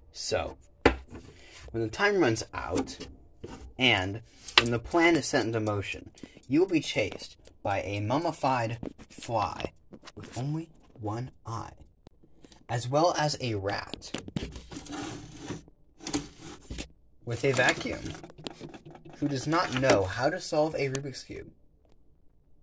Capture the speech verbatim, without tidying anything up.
So, when the time runs out, and when the plan is set into motion, you will be chased by a mummified fly with only one eye, as well as a rat with a vacuum who does not know how to solve a Rubik's Cube.